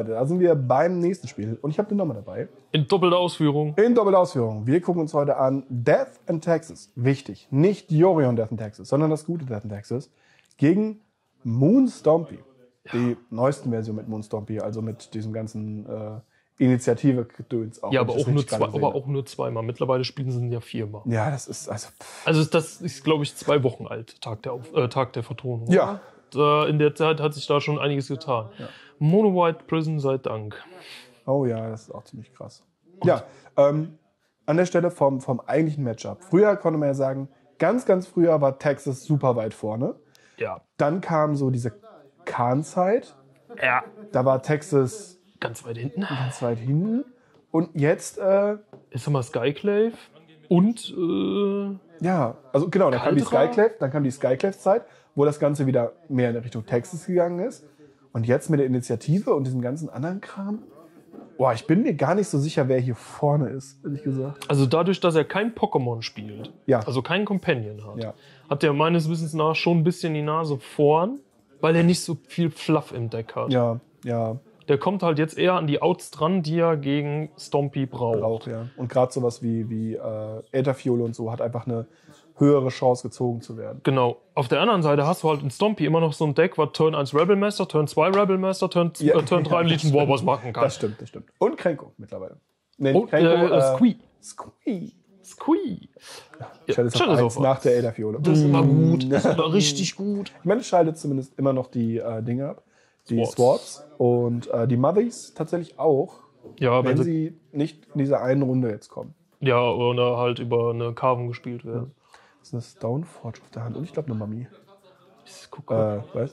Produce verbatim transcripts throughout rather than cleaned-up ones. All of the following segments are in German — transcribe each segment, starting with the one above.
Leute, da sind wir beim nächsten Spiel. Und ich habe den nochmal dabei. In doppelter Ausführung. In doppelter Ausführung. Wir gucken uns heute an Death in Texas. Wichtig. Nicht Yorion Death in Texas, sondern das gute Death in Texas. Gegen Moon Stompy. Ja. Die neuesten Version mit Moon Stompy, also mit diesem ganzen äh, Initiative-Gedöns auch. Ja, aber auch, nur zwei, aber auch nur zweimal. Mittlerweile spielen sie ja viermal. Ja, das ist also... Pff. Also das ist, glaube ich, zwei Wochen alt, Tag der, Auf, äh, Tag der Vertonung. Ja. Und, äh, in der Zeit hat sich da schon einiges getan. Ja. Mono White Prison sei Dank. Oh ja, das ist auch ziemlich krass. Und? Ja, ähm, an der Stelle vom, vom eigentlichen Matchup. Früher konnte man ja sagen, ganz, ganz früher war Texas super weit vorne. Ja. Dann kam so diese Khan-Zeit. Ja. Da war Texas... Ganz weit hinten. Ganz weit hinten. Und jetzt... Äh, ist nochmal Skyclave und... Äh, ja, also genau, dann Kaldra? kam die Skyclave, dann kam die Skyclave-Zeit, wo das Ganze wieder mehr in Richtung Texas gegangen ist. Und jetzt mit der Initiative und diesem ganzen anderen Kram... Boah, ich bin mir gar nicht so sicher, wer hier vorne ist, ehrlich gesagt. Also dadurch, dass er kein Pokémon spielt, ja. also keinen Companion hat, ja. hat er meines Wissens nach schon ein bisschen die Nase vorn, weil er nicht so viel Fluff im Deck hat. Ja, ja. Der kommt halt jetzt eher an die Outs dran, die er gegen Stompy braucht. braucht ja. Und gerade sowas wie, wie äh, Ätherfiole und so hat einfach eine höhere Chance, gezogen zu werden. Genau. Auf der anderen Seite hast du halt in Stompy immer noch so ein Deck, was Turn eins Rebel Master, Turn zwei Rebel Master, Turn, ja, äh, Turn drei ja, Legion Warboss machen kann. Das stimmt, das stimmt. Und Krenko mittlerweile. Nee, Und Krenko, äh, äh, Squee. Squee. Squee. Ja, ja, schaltet auf eins nach der Ätherfiole. Das ist immer gut. Das ist immer richtig gut. Ich meine, es schaltet zumindest immer noch die äh, Dinge ab. Die Swords. Swords. Und äh, die Mothys tatsächlich auch. Ja, wenn sie nicht in dieser einen Runde jetzt kommen. Ja, oder halt über eine Carvung gespielt werden. Das ist eine Stoneforge auf der Hand und ich glaube eine Mami. Ich guck äh, was?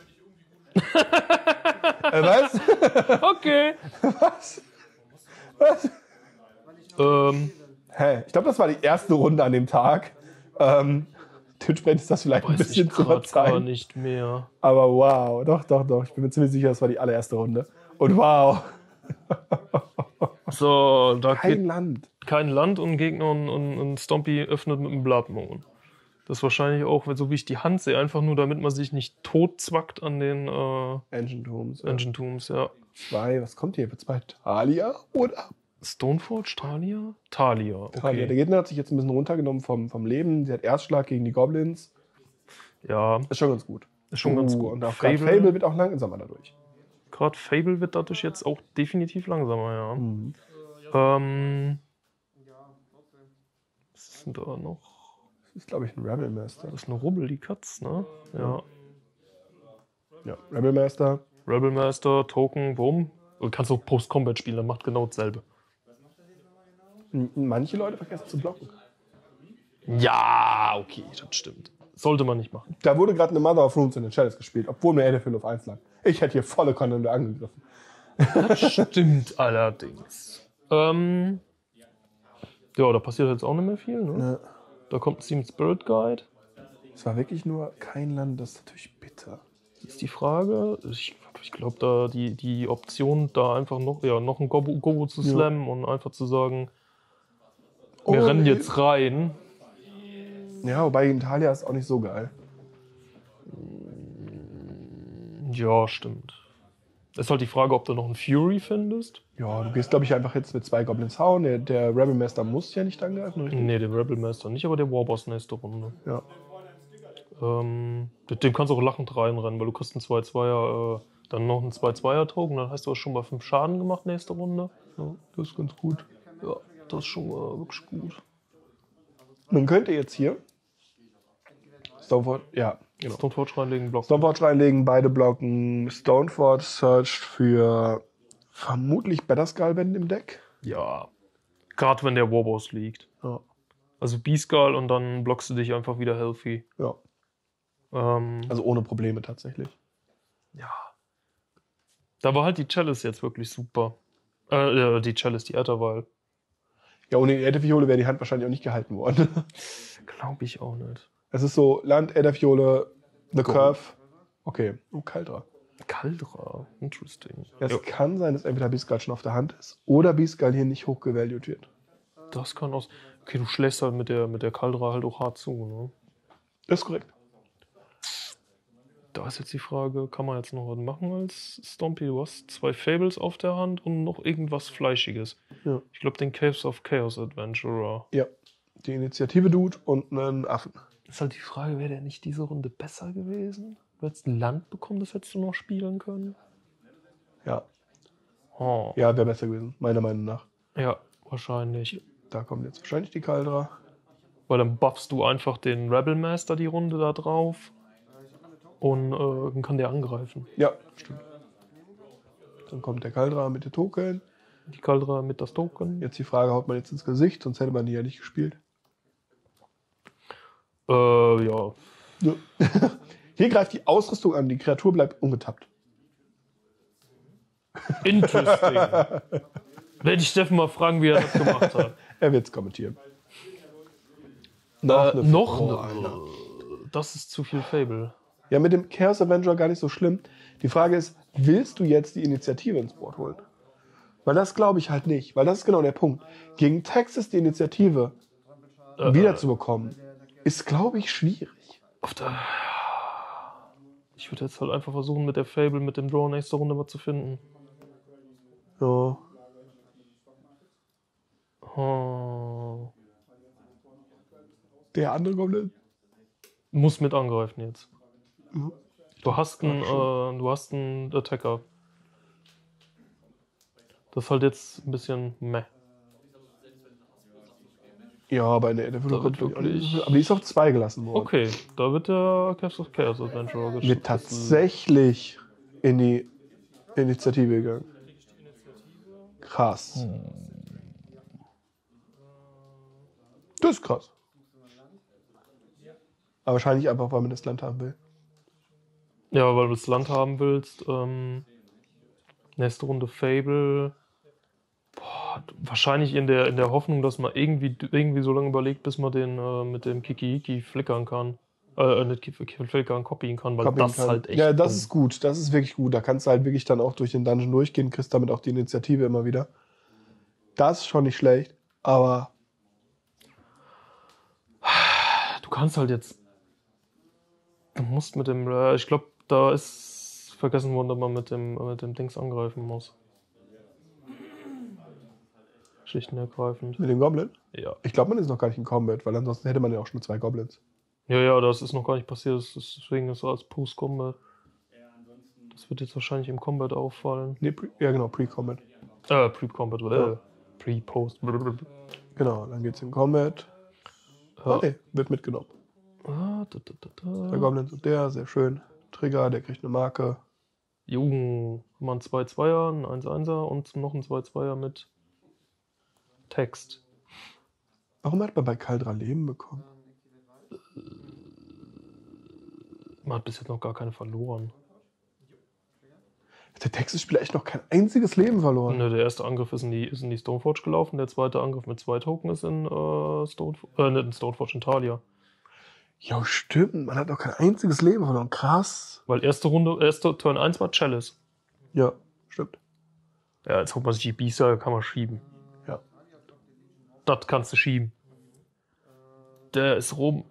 äh, was? Okay. Was? Was? Ähm. Hä? Ich glaube, das war die erste Runde an dem Tag. Ähm, dementsprechend ist das vielleicht ein bisschen zu verzeihen. Gar nicht mehr. Aber wow, doch, doch, doch. Ich bin mir ziemlich sicher, das war die allererste Runde. Und wow. So, da kein geht Land. Kein Land und Gegner und, und, und Stompy öffnet mit einem Blood Moon. Das ist wahrscheinlich auch, so wie ich die Hand sehe, einfach nur, damit man sich nicht tot zwackt an den äh, Ancient Tombs. Ancient Tombs, ja. Zwei, was kommt hier für zwei? Talia oder? Stoneforge, Talia? Talia, okay. Talia. Der Gegner hat sich jetzt ein bisschen runtergenommen vom, vom Leben. Sie hat Erstschlag gegen die Goblins. Ja. Ist schon ganz gut. Ist schon uh, ganz gut. Und auch Fable. Fable wird auch langsamer dadurch. Gerade Fable wird dadurch jetzt auch definitiv langsamer, ja. Mhm. Ähm, was ist denn da noch? Das ist, glaube ich, ein Rebel Master. Das ist eine Rubbel, die Katz, ne? Ja. Ja, Rebel Master. Rebel Master, Token, Boom. Du kannst auch Post-Combat spielen, dann macht genau dasselbe. Manche Leute vergessen zu blocken. Ja, okay, das stimmt. Sollte man nicht machen. Da wurde gerade eine Mother of Runes in den Chalice gespielt, obwohl mir Ätherfield auf eins lag. Ich hätte hier volle Kondomde angegriffen. Das stimmt allerdings. Ähm, ja, da passiert jetzt auch nicht mehr viel. Ne? Ja. Da kommt ein Steam Spirit Guide. Es war wirklich nur kein Land, das ist natürlich bitter. Das ist die Frage. Ich, ich glaube, da die, die Option, da einfach noch, ja, noch ein Gobo, Gobo zu slammen ja. und einfach zu sagen, wir oh, rennen jetzt rein. Ja, wobei in Talia ist auch nicht so geil. Ja, stimmt. Ist halt die Frage, ob du noch einen Fury findest. Ja, du gehst, glaube ich, einfach jetzt mit zwei Goblins hauen. Der, der Rebel Master muss ja nicht angreifen, richtig? Nee, der Rebel Master nicht, aber der Warboss nächste Runde. Ja. Ähm, dem kannst du auch lachend reinrennen, weil du kriegst einen zwei Zweier, äh, dann noch einen zwei Zweier-Token, dann hast du auch schon mal fünf Schaden gemacht nächste Runde. Ja, das ist ganz gut. Ja, das ist schon mal wirklich gut. Nun könnt ihr jetzt hier Stoneforge, ja, genau. Stoneforge reinlegen, blocken. Stoneforge reinlegen, beide blocken. Stoneforge searcht für vermutlich Batterskull wenn im Deck. Ja. Gerade wenn der Warboss liegt. Ja. Also B-Skull und dann blockst du dich einfach wieder healthy. Ja. Ähm, also ohne Probleme tatsächlich. Ja. Da war halt die Chalice jetzt wirklich super. Äh, die Chalice, die Äthervial. Ja, ohne die Ätherfiole wäre die Hand wahrscheinlich auch nicht gehalten worden. Glaube ich auch nicht. Es ist so, Land, Ätherfiole, The Go. Curve. Okay, oh, Kaldra. Kaldra, interesting. Es ja. kann sein, dass entweder B-Skull schon auf der Hand ist oder B-Skull hier nicht hochgevalued wird. Das kann auch. Okay, du schlägst halt mit der, mit der Kaldra halt auch hart zu, ne? Das ist korrekt. Da ist jetzt die Frage, kann man jetzt noch was machen als Stompy? Du hast zwei Fables auf der Hand und noch irgendwas Fleischiges. Ja. Ich glaube, den Caves of Chaos Adventurer. Ja, die Initiative-Dude und einen Affen. Ist halt die Frage, wäre der nicht diese Runde besser gewesen? Du hättest ein Land bekommen, das hättest du noch spielen können. Ja, Oh. ja, wäre besser gewesen, meiner Meinung nach. Ja, wahrscheinlich. Da kommt jetzt wahrscheinlich die Kaldra. Weil dann buffst du einfach den Rebel Master die Runde da drauf. Und äh, dann kann der angreifen. Ja, stimmt. Dann kommt der Kaldra mit den Token. Die Kaldra mit das Token. Jetzt die Frage, haut man jetzt ins Gesicht, sonst hätte man die ja nicht gespielt. Äh, ja. Ja. Hier greift die Ausrüstung an, die Kreatur bleibt ungetappt. Interesting. Werde ich Steffen mal fragen, wie er das gemacht hat. Er wird es kommentieren. Noch, äh, eine noch Frau, eine. Alter. Das ist zu viel Fable. Ja, mit dem Chaos Avenger gar nicht so schlimm. Die Frage ist, willst du jetzt die Initiative ins Board holen? Weil das glaube ich halt nicht. Weil das ist genau der Punkt. Gegen Texas die Initiative Äh, wiederzubekommen, ist, glaube ich, schwierig. Auf der ich würde jetzt halt einfach versuchen, mit der Fable, mit dem Draw nächste Runde was zu finden. Ja. Oh. Der andere Goblin? Muss mit angreifen jetzt. Mhm. Du hast einen, äh, du hast einen Attacker. Das ist halt jetzt ein bisschen meh. Ja, aber in der Ende Da wird wirklich- Aber die ist auf zwei gelassen worden. Okay, da wird der Caves of Chaos Adventurer Wird geschickt. tatsächlich in die Initiative gegangen. Krass. Das ist krass. Aber wahrscheinlich einfach, weil man das Land haben will. Ja, weil du das Land haben willst. Ähm, nächste Runde Fable. Boah, wahrscheinlich in der, in der Hoffnung, dass man irgendwie, irgendwie so lange überlegt, bis man den äh, mit dem Kiki-Iki flickern kann. Äh, nicht Kiki- flickern, copyen kann, weil Copyen das kann. halt echt. Ja, das dumm. ist gut. Das ist wirklich gut. Da kannst du halt wirklich dann auch durch den Dungeon durchgehen, kriegst damit auch die Initiative immer wieder. Das ist schon nicht schlecht, aber Du kannst halt jetzt. Du musst mit dem. Äh, ich glaube, da ist vergessen worden, dass man mit dem, mit dem Dings angreifen muss. Schlicht und ergreifend. mit dem Goblin. Ja. Ich glaube, man ist noch gar nicht in Combat, weil ansonsten hätte man ja auch schon zwei Goblins. Ja, ja, das ist noch gar nicht passiert. Das ist, deswegen ist es als Post-Combat. Das wird jetzt wahrscheinlich im Combat auffallen. Nee, pre, ja genau, Pre-Combat. Äh, Pre-Combat, oder? Ja. Pre-Post. Genau, dann geht's in Combat. Ah, nee, wird mitgenommen. Ah, da, da, da, Der da. Goblin und der, sehr schön. Trigger, der kriegt eine Marke. Jung, haben wir einen zwei Zweier, einen eins Einser und noch einen zwei Zweier mit Text. Warum hat man bei Kaldra Leben bekommen? Man hat bis jetzt noch gar keine verloren. Hat der Texas-Spieler echt noch kein einziges Leben verloren? Ne, der erste Angriff ist in, die, ist in die Stoneforge gelaufen, der zweite Angriff mit zwei Token ist in äh, Stoneforge, äh, nicht in Stoneforge, in Talia. Ja, stimmt. Man hat noch kein einziges Leben verloren. Krass. Weil erste Runde, erste Turn eins war Chalice. Ja, stimmt. Ja, jetzt holt man sich die Biester, kann man schieben. Ja. Das kannst du schieben. Der ist rum.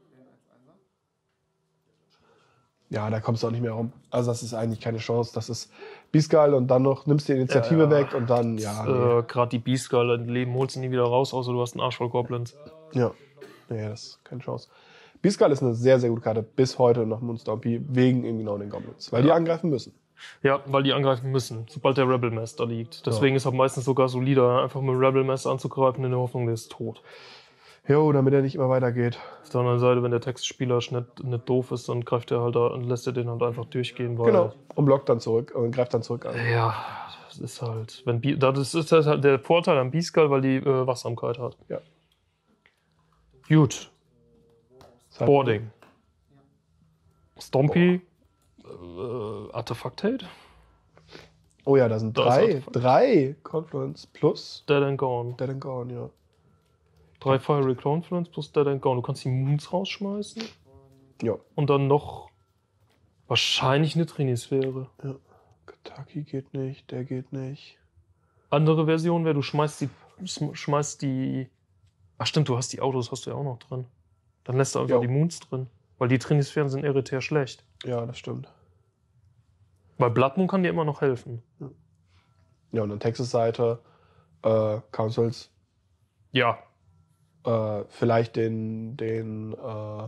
Ja, da kommst du auch nicht mehr rum. Also das ist eigentlich keine Chance. Das ist Beastguile und dann noch nimmst die Initiative Ja, ja. weg und dann, ja. Nee. Äh, Gerade die Beastguile, dein Leben holst du nie wieder raus, außer du hast einen Arsch voll Goblins. Ja. Nee, das ist keine Chance. Beastguile ist eine sehr, sehr gute Karte bis heute noch Moonstompy wegen eben genau den Goblins. Weil die Ja. angreifen müssen. Ja, weil die angreifen müssen, sobald der Rebel Master liegt. Deswegen ist er meistens sogar solider, einfach mit dem Rebel Master anzugreifen, in der Hoffnung, der ist tot. Jo, damit er nicht immer weitergeht. Auf der anderen Seite, wenn der Textspieler nicht, nicht doof ist, dann greift er halt da und lässt er den halt einfach durchgehen, weil. Genau. Und blockt dann zurück und greift dann zurück an. Ja, das ist halt. Wenn Bi- das ist halt der Vorteil am Beastguile, weil die äh, Wachsamkeit hat. Ja. Gut. Das hat- Boarding. Stompy. Äh, Artefakt-Hate. Oh ja, da sind Da ist drei. Artefakt. Drei Confluence plus Dead and Gone. Dead and Gone, ja. Drei Fiery Confluence plus Dead and Gone. Du kannst die Moons rausschmeißen. Ja. Und dann noch wahrscheinlich eine Trinisphäre. ja. Kentucky geht nicht, der geht nicht. Andere Version wäre, du schmeißt die, schm- schmeißt die. Ach stimmt, du hast die Autos, hast du ja auch noch drin. Dann lässt du einfach Ja. die Moons drin. Weil die Trinisphären sind elitär schlecht. Ja, das stimmt. Weil Blood Moon kann dir immer noch helfen. Ja, und dann Texas-Seite, äh, Councils, Ja. äh, vielleicht den, den, äh,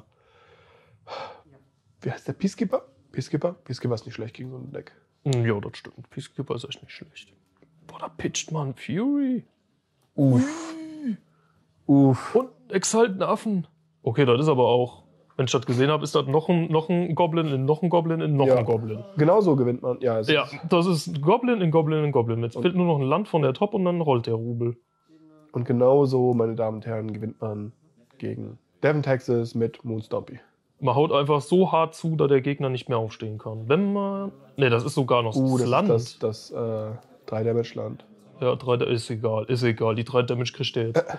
wie heißt der, Peacekeeper? Peacekeeper? Peacekeeper ist nicht schlecht gegen so ein Deck. Hm, Ja, das stimmt. Peacekeeper ist echt nicht schlecht. Boah, da pitcht man Fury. Uff. Uff. Und Exalten Affen. Okay, das ist aber auch, wenn ich das gesehen habe, ist das noch ein, noch ein Goblin in noch ein Goblin in noch Ja. ein Goblin. Genau so gewinnt man. Ja, es Ja, ist, das ist Goblin in Goblin in Goblin. Jetzt fehlt nur noch ein Land von der Top und dann rollt der Rubel. und genau so, meine Damen und Herren, gewinnt man gegen Devon, Texas mit Moonstompy. Man haut einfach so hart zu, dass der Gegner nicht mehr aufstehen kann. Wenn man. Ne, das ist sogar noch Uh, das das Land. ist das, das äh, drei Damage Land. Ja, drei, ist egal, ist egal. Die drei Damage kriegt der jetzt.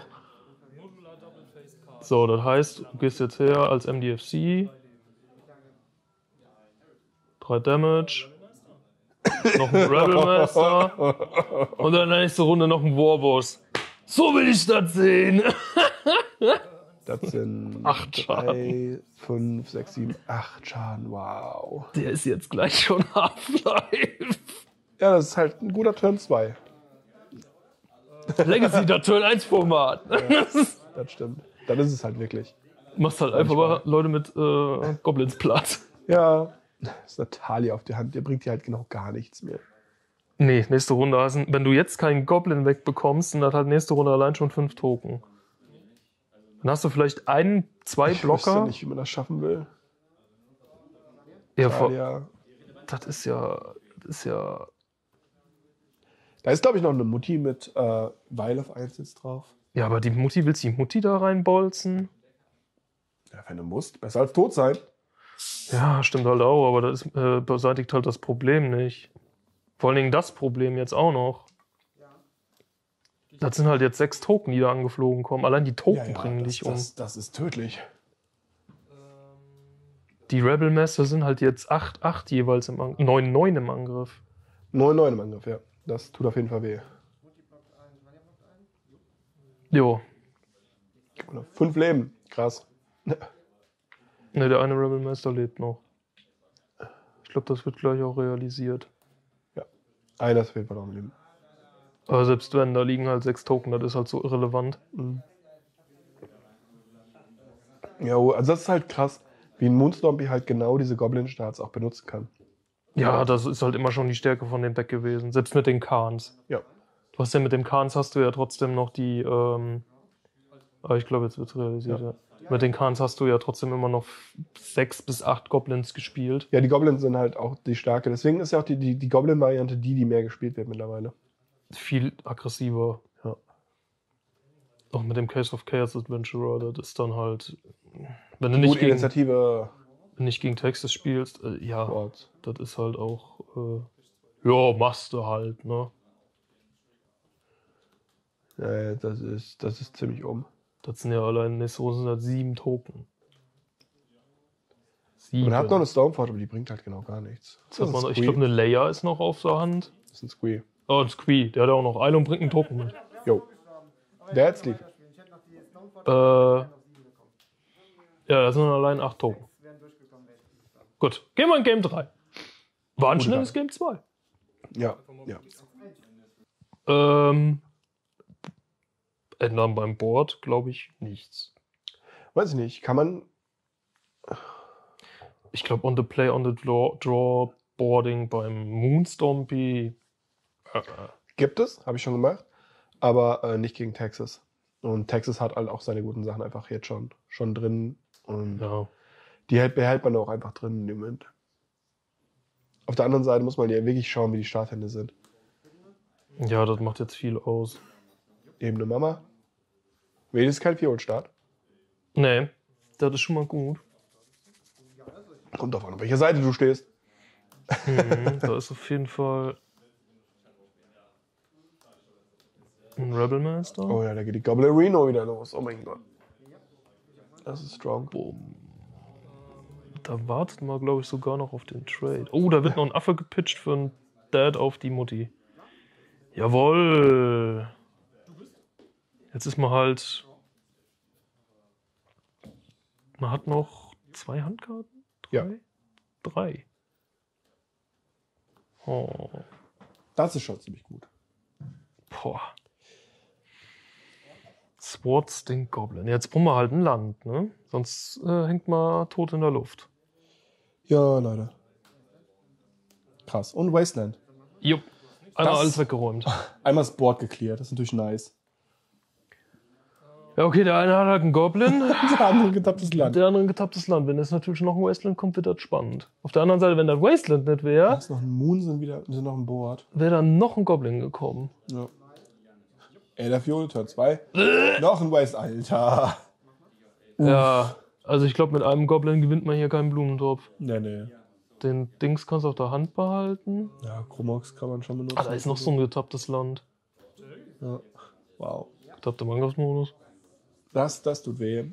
So, das heißt, du gehst jetzt her als M D F C. drei Damage. Noch ein Rebel Master. Und dann in der nächsten Runde noch ein Warboss. So will ich das sehen. Das sind Acht drei, fünf, sechs, sieben, acht Schaden. Wow. Der ist jetzt gleich schon Half-Life. Ja, das ist halt ein guter Turn zwei. Legacy, das Turn eins Format. Das stimmt. Dann ist es halt wirklich. Machst halt einfach mal Leute mit äh, Goblins platt. Ja, das ist eine Talia auf die Hand. Der bringt dir halt genau gar nichts mehr. Nee, nächste Runde hast du, wenn du jetzt keinen Goblin wegbekommst, sind das halt nächste Runde allein schon fünf Token. Dann hast du vielleicht einen, zwei Ich wüsste Blocker. nicht, wie man das schaffen will. Ja, vor, Talia. das ist ja, das ist ja. Da ist, glaube ich, noch eine Mutti mit äh, Weil auf eins jetzt drauf. Ja, aber die Mutti, willst du die Mutti da reinbolzen? Ja, wenn du musst. Besser als tot sein. Ja, stimmt halt auch, aber das ist, äh, beseitigt halt das Problem nicht. Vor allen Dingen das Problem jetzt auch noch. Das sind halt jetzt sechs Token, die da angeflogen kommen. Allein die Token bringen das, dich um. das, das ist tödlich. Die Rebel Master sind halt jetzt acht acht jeweils im Angriff. neun neun im Angriff. neun neun im Angriff, ja. Das tut auf jeden Fall weh. Jo. Oder fünf Leben. Krass. Ne, der eine Rebel Master lebt noch. Ich glaube, das wird gleich auch realisiert. Ja. Einer ist auf jeden Fall noch im Leben. Aber selbst wenn, da liegen halt sechs Token, das ist halt so irrelevant. Mhm. Ja, also das ist halt krass, wie ein Moonstompy halt genau diese Goblin-Starts auch benutzen kann. Ja, das ist halt immer schon die Stärke von dem Deck gewesen. Selbst mit den Khans. Ja. Du hast ja mit dem Khans hast du ja trotzdem noch die, ähm, aber ich glaube, jetzt wird es realisiert, ja. ja. Mit den Khans hast du ja trotzdem immer noch sechs bis acht Goblins gespielt. Ja, die Goblins sind halt auch die Stärke. Deswegen ist ja auch die, die, die Goblin-Variante die, die mehr gespielt wird mittlerweile. Viel aggressiver. Ja. Auch mit dem Case of Chaos Adventurer, das ist dann halt, wenn du nicht Gute gegen, Initiative. nicht gegen Texas spielst, äh, ja, Boards. das ist halt auch, äh, ja, machst du halt, ne? Ja, das ist, das ist ziemlich um. Das sind ja allein nächste Runde sind das sieben Token. Sieben. Man hat noch eine Stormforge, aber die bringt halt genau gar nichts. Das hat man, ich glaube, eine Leia ist noch auf der Hand. Das ist ein Squee. Oh, ein Squee, der hat auch noch Eile und bringt einen Token mit. Jo. Der hat's lief. Äh, ja, das sind allein acht Token. Gut, gehen wir in Game drei. War ein schnelles Game zwei. Ja, ja. Ähm, ändern beim Board, glaube ich, nichts. Weiß ich nicht. Kann man. Ich glaube, on the play, on the draw, draw boarding beim Moonstompy. Äh, Gibt es, habe ich schon gemacht. Aber äh, nicht gegen Texas. Und Texas hat halt auch seine guten Sachen einfach jetzt schon, schon drin. Und ja. die hält, behält man auch einfach drin in dem Moment. Auf der anderen Seite muss man ja wirklich schauen, wie die Starthände sind. ja, das macht jetzt viel aus. Eben eine Mama. Wähle ist kein Viol-Start. Nee, das ist schon mal gut. Kommt drauf an, auf welcher Seite du stehst. Mhm, da ist auf jeden Fall ein Rebel Master. Oh ja, da geht die Gobblerino wieder los. Oh mein Gott. Das ist strong. Boom. Da wartet man, glaube ich, sogar noch auf den Trade. Oh, da wird noch ein Affe gepitcht für einen Dad auf die Mutti. Jawohl. Jetzt ist man halt... Man hat noch zwei Handkarten? Drei? Ja. Drei. Oh. Das ist schon ziemlich gut. Boah. Sword Stink Goblin. Jetzt brauchen wir halt ein Land, ne? Sonst äh, hängt man tot in der Luft. Ja, leider. Krass. Und Wasteland. Jupp. Einmal Das- alles weggeräumt. Einmal das Board geklärt. Das ist natürlich nice. Ja, okay, der eine hat halt einen Goblin, Der andere getapptes Land. der andere ein getapptes Land. Wenn jetzt natürlich noch ein Wasteland kommt, wird das spannend. Auf der anderen Seite, wenn das Wasteland nicht wäre, Da ist noch ein Moon, sind wieder sind noch ein Board. wäre dann noch ein Goblin gekommen. Ja. Elderfield, Turn zwei. Noch ein Waste, Alter. Ja, also ich glaube, mit einem Goblin gewinnt man hier keinen Blumentopf. Nee, nee. Den Dings kannst du auf der Hand behalten. Ja, Chromox kann man schon benutzen. Ah, da ist noch so ein getapptes Land. Ja. Wow. Getappter Mangos-Modus. Das, das tut weh.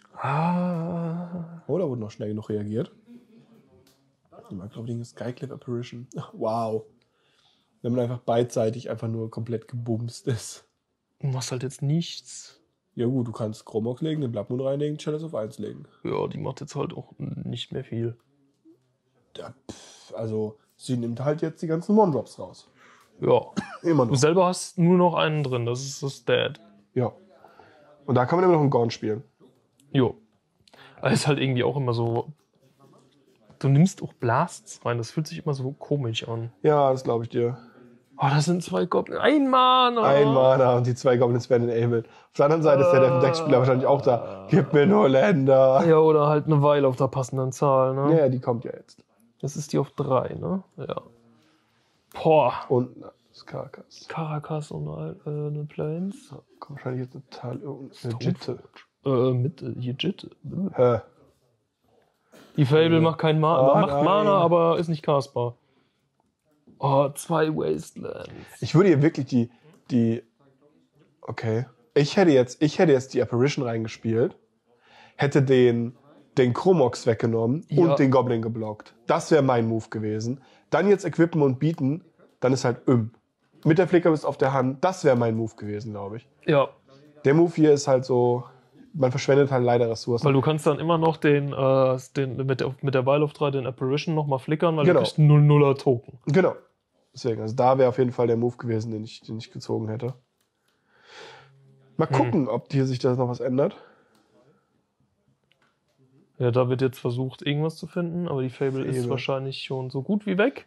Ah. Oh, da wurde noch schnell genug reagiert. Ich mag, glaube ich, Skyclip Apparition. Wow. Wenn man einfach beidseitig einfach nur komplett gebumst ist. Du machst halt jetzt nichts. Ja gut, du kannst Chromox legen, den Blood Moon reinlegen, Chalice auf eins legen. Ja, die macht jetzt halt auch nicht mehr viel. Ja, pff, also, sie nimmt halt jetzt die ganzen One-Drops raus. Ja. Immer Du noch. selber hast nur noch einen drin, das ist das Dad. Ja. Und da kann man immer noch einen Gorn spielen. Jo. Aber ist halt irgendwie auch immer so. Du nimmst auch Blasts rein, das fühlt sich immer so komisch an. Ja, das glaube ich dir. Oh, das sind zwei Goblins. Ein Mana! Ein Mana und die zwei Goblins werden enabled. Auf der anderen Seite ist der Deck-Spieler wahrscheinlich auch da. Gib mir einen Holländer. Ja, oder halt eine Weile auf der passenden Zahl, ne? Ja, die kommt ja jetzt. Das ist die auf drei, ne? Ja. Boah. Und na, das ist Caracas. Caracas und eine, äh, eine Plains. Kommt wahrscheinlich jetzt total irgendeine Jitte. Äh, mit äh, hier Jitte. Hä? Die Fable macht kein Ma Ah, macht nein. Mana, aber ist nicht castbar. Oh, zwei Wastelands. Ich würde hier wirklich die, die, okay. Ich hätte jetzt, ich hätte jetzt die Apparition reingespielt, hätte den, den Chromox weggenommen Ja. und den Goblin geblockt. Das wäre mein Move gewesen. Dann jetzt equippen und bieten, dann ist halt Üm. Mit der Flickerbist auf der Hand, das wäre mein Move gewesen, glaube ich. Ja, Der Move hier ist halt so, man verschwendet halt leider Ressourcen. weil du kannst dann immer noch den, äh, den mit der, mit der Weile auf drei den Apparition nochmal flickern, weil Genau. du kriegst null nuller Token. Genau. Deswegen, also da wäre auf jeden Fall der Move gewesen, den ich, den ich gezogen hätte. Mal gucken, ob hier sich das noch was ändert. Ja, da wird jetzt versucht, irgendwas zu finden, aber die Fable ist Fable. wahrscheinlich schon so gut wie weg.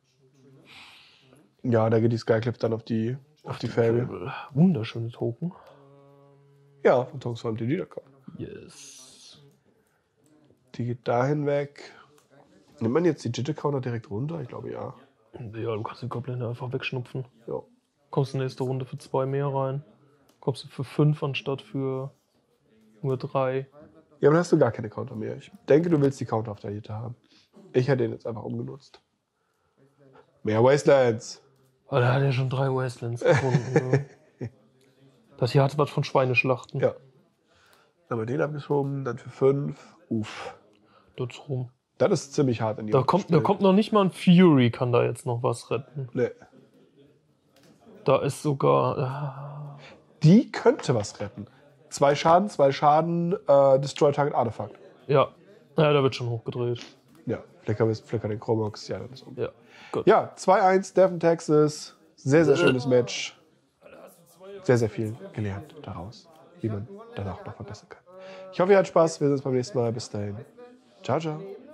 Ja, da geht die Skyclip dann auf die, auf die Fable. Wunderschöne Token. Ja, von Tongs von die kommen. Yes. Die geht dahin weg. Nimmt man jetzt die Jitte-Counter direkt runter? Ich glaube ja. Ja, du kannst den Goblin einfach wegschnupfen. Ja. Kommst du nächste Runde für zwei mehr rein. Kommst du für fünf anstatt für nur drei. Ja, aber dann hast du gar keine Counter mehr. Ich denke, du willst die Counter auf der Jitte haben. Ich hätte ihn jetzt einfach umgenutzt. Mehr Wastelands. Aber der hat ja schon drei Wastelands gefunden. Ne? Das hier hat was von Schweineschlachten. Ja. Dann haben wir den abgeschoben, dann für fünf. Uff. Dort rum. Das ist ziemlich hart in die Da Runde kommt, da gestellt. kommt noch nicht mal ein Fury, kann da jetzt noch was retten. Nee. Da ist sogar. Die könnte was retten. Zwei Schaden, zwei Schaden, äh, Destroy Target Artifact. Äh, ja. Ja, da wird schon hochgedreht. Ja, Flicker bis Flicker den Chromox. Ja, dann ist um. Ja. Gut. Ja, zwei eins, Devon, Texas. Sehr, sehr schönes Match. Sehr, sehr viel gelernt daraus, wie man danach noch verbessern kann. Ich hoffe, ihr hattet Spaß. Wir sehen uns beim nächsten Mal. Bis dahin. Ciao, ciao.